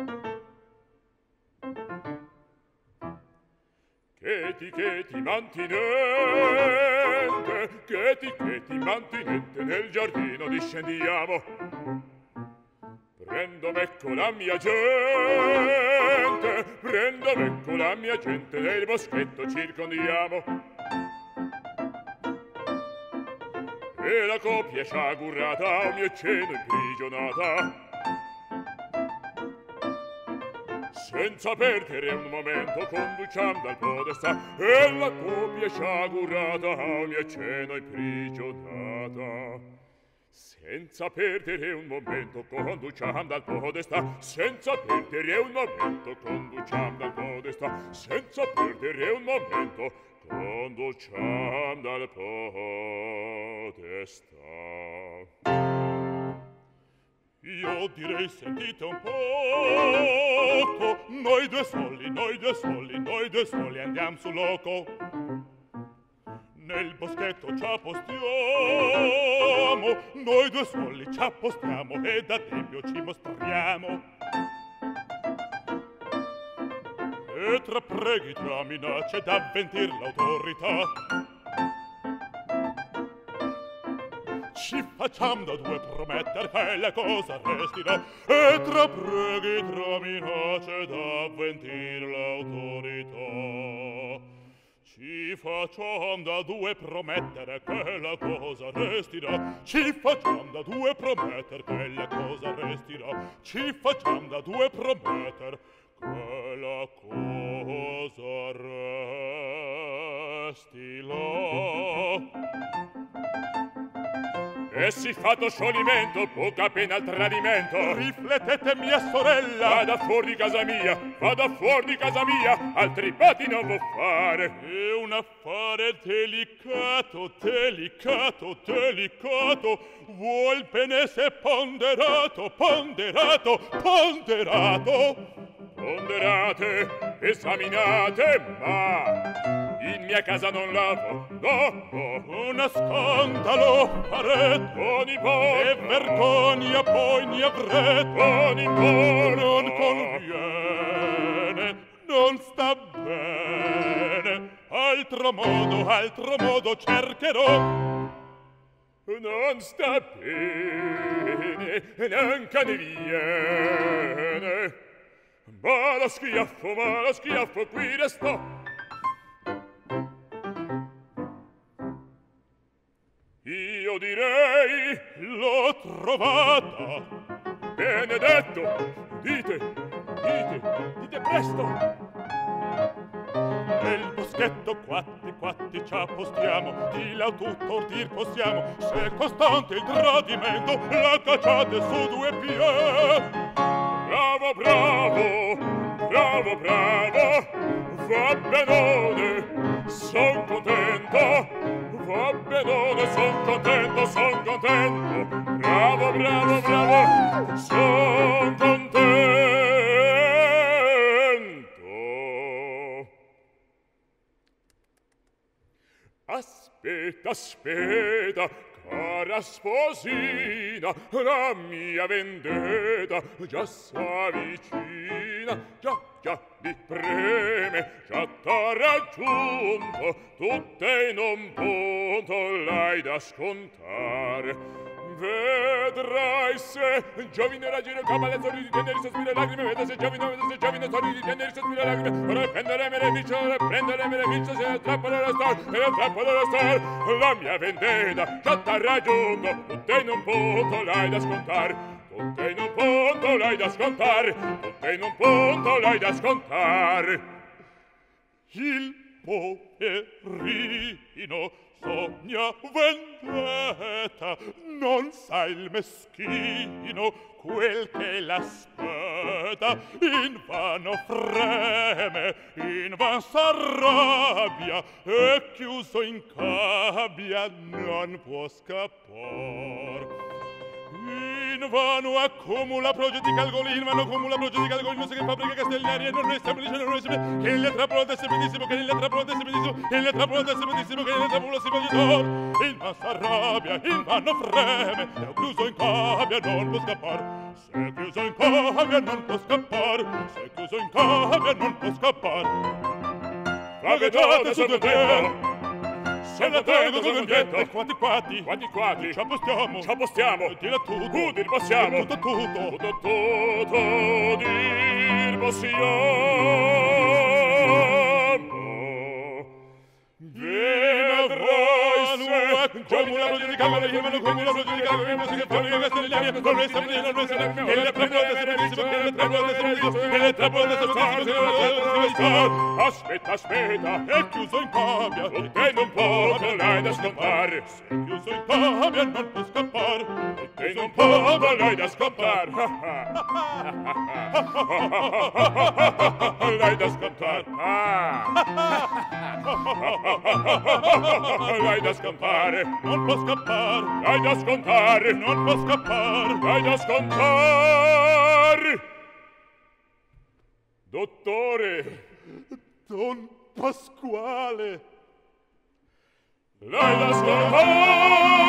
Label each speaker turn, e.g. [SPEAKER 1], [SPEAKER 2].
[SPEAKER 1] Cheti mantinente, cheti mantinente, nel giardino discendiamo. Prendo becco la mia gente, prendo becco la mia gente, nel boschetto circondiamo. E la coppia sciagurata a un mio cenno imprigionata. Senza perdere un momento conduciam dal podestà, e la coppia sciagurata a un mio cenno imprigionata. Senza perdere un momento conduciam dal podestà, senza perdere un momento conduciam dal podestà, senza perdere un momento conduciam dal podestà. Io direi sentite un poco, noi due soli, noi due soli, noi due soli andiamo sul loco. Nel boschetto ci appostiamo, noi due soli ci appostiamo e da tempio ci mostriamo. E tra preghi, tra minacce d'avventir l'autorità, ci facciam da due prometter che la cosa restirà. E tra preghi, tra minacce d'avventir l'autorità, ci facciam da due promettere che la cosa restirà. Ci facciam da due prometter che la cosa restirà. Ci facciam da due prometter che la cosa restirà. E si fatto scioglimento, poca pena al tradimento. Riflettete, mia sorella, vada fuori di casa mia, vada fuori di casa mia, altri patti non vuol fare. È un affare delicato, delicato, delicato, vuol bene se ponderato, ponderato, ponderato. Ponderate, esaminate, ma in mia casa non lavo, no, no. Uno scandalo farete, oh nipote, e vergogna poi ne avrete, oh nipote. Non conviene, non sta bene, altro modo cercherò. Non sta bene, neanche ne viene, ma lo schiaffo, qui restò. Io direi l'ho trovata. Benedetto, dite presto. Nel boschetto quatti ci appostiamo, di là tutto dir possiamo. Se è costante il tradimento, la cacciate su due piedi. Bravo, bravo, bravo, bravo, va benone, son contento, va benone, son contento, son contento, bravo, bravo, bravo, son contento. Aspetta, aspetta, cara sposina, la mia vendetta già s'avvicina, già mi preme, già t'ha raggiunto, tutte in un punto l'hai da scontare. Vedrai se giovine raggine cavalletto di tenere sospire lacrime, vede se giovine storia di tenere sospire lacrime. Ora prendere me le bici, ora prendere me le bici, se ne trappano la star, se ne trappano la star. La mia vendetta già t'ha raggiunto, tutte in un punto l'hai da scontare, tutte in un punto l'hai da scontare, tutte in un punto l'hai da scontare. Il poverino sogna vendetta, non sa il meschino quel che l'aspetta. Invano freme, invan s'arrabbia, e chiuso in gabbia non può scappar. Invano accumula progetti calcoli, invano accumula progetti calcoli, non so che fabbrica castellari, e non è semplice, non è semplice, che il trappola è semplissimo, che il trappola è semplissimo, che il trappola è semplissimo, che il trappola si voglio d'or. Invano s'arrabbia, invano freme, e chiuso in gabbia non può scappar. Se è chiuso in cambia non può scappar, se è chiuso in cambia non può scappar. Vagheggiate sul tetto, se la tengo sul tetto, quanti ci appostiamo, dire tutto, dir possiamo, tutto, dir possiamo. Vedrai se come la voce di camera, io mano come la voce di camera, mi si chiama che sta nella mia, non resta bene, non resta bene, e le prendo da servizio, e le prendo da servizio, e le trappo da servizio, aspetta, è chiuso in cambia, e non può, volai da scappare, se è chiuso in cambia non può scappare, e non può, volai da scappare, volai da scappare, l'hai da scappare, non può scappare, l'hai da scontare, non può scappare, l'hai da scontare. Dottore, Don Pasquale, l'hai da scontare.